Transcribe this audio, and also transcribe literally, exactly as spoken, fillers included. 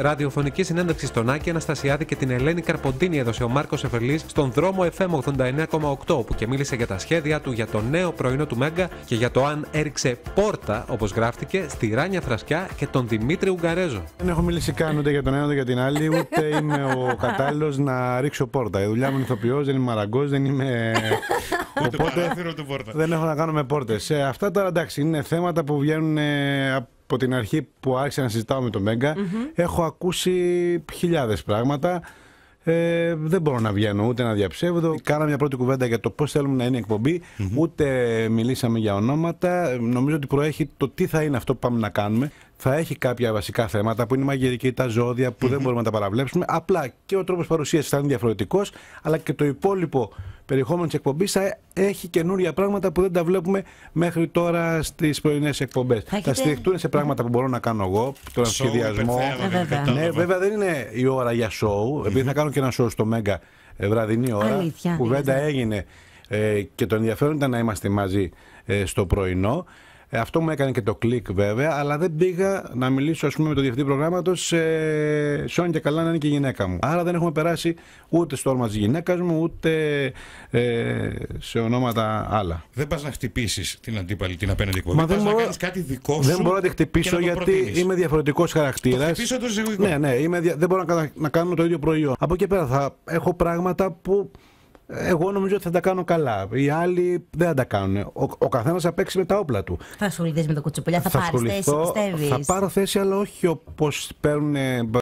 Ραδιοφωνική συνέντευξη στον Άκη Αναστασιάδη και την Ελένη Καρποντίνη έδωσε ο Μάρκος Εφερλής στον δρόμο εφ εμ ογδόντα εννέα κόμμα οκτώ, όπου και μίλησε για τα σχέδια του για το νέο πρωινό του Μέγκα και για το αν έριξε πόρτα, όπως γράφτηκε, στη Ράνια Φρασκιά και τον Δημήτρη Ουγγαρέζο. Δεν έχω μιλήσει καν ούτε για τον ένα ούτε για την άλλη, ούτε είμαι ο κατάλληλος να ρίξω πόρτα. Η δουλειά μου είναι ηθοποιός, δεν είμαι μαραγκός, δεν είμαι. Οπότε δεν έχω να κάνω με πόρτες. Ε, αυτά τώρα εντάξει είναι θέματα που βγαίνουν ε, από την αρχή που άρχισα να συζητάω με τον Μέγκα. Mm-hmm. Έχω ακούσει χιλιάδες πράγματα. Ε, δεν μπορώ να βγαίνω ούτε να διαψεύδω. Κάναμε μια πρώτη κουβέντα για το πώς θέλουμε να είναι η εκπομπή. Mm-hmm. Ούτε μιλήσαμε για ονόματα. Νομίζω ότι προέχει το τι θα είναι αυτό που πάμε να κάνουμε. Θα έχει κάποια βασικά θέματα που είναι μαγειρική, τα ζώδια που mm-hmm. δεν μπορούμε να τα παραβλέψουμε. Απλά και ο τρόπος παρουσίασης θα είναι διαφορετικός, αλλά και το υπόλοιπο περιεχόμενο της εκπομπής θα έχει καινούρια πράγματα που δεν τα βλέπουμε μέχρι τώρα στις πρωινές εκπομπές. Θα, έχετε... θα στηριχτούν σε πράγματα που μπορώ να κάνω εγώ, τον σχεδιασμό. Βέβαια. Ναι, βέβαια δεν είναι η ώρα για show, mm-hmm. επειδή θα κάνω και ένα show στο Μέγκα βραδινή ώρα. Αλήθεια, κουβέντα έγινε ε, και το ενδιαφέρον ήταν να είμαστε μαζί ε, στο πρωινό. Ε, αυτό μου έκανε και το κλικ βέβαια, αλλά δεν πήγα να μιλήσω ας πούμε, με το διευθυντή προγράμματος ε, σώνει και καλά να είναι και η γυναίκα μου. Άρα δεν έχουμε περάσει ούτε στο όνομα της γυναίκας μου, ούτε ε, σε ονόματα άλλα. Δεν πας να χτυπήσεις την αντίπαλη, την απέναντι εκπομπή. Μα δεν πας μπορώ, να κάνεις κάτι δικό σου. Δεν μπορώ να τη χτυπήσω γιατί προτείνεις. Είμαι διαφορετικός χαρακτήρας. Το χτυπήσω το ζυγικό. Ναι, ναι, είμαι, δεν μπορώ να, να κάνουμε το ίδιο προϊόν. Από εκεί πέρα θα έχω πράγματα που. Εγώ νομίζω ότι θα τα κάνω καλά. Οι άλλοι δεν θα τα κάνουν. Ο, ο καθένας θα παίξει με τα όπλα του. Θα ασχοληθείς με το κουτσουπολιά, θα, θα πάρεις θέση, πιστεύεις? Θα πάρω θέση, αλλά όχι όπως παίρνουν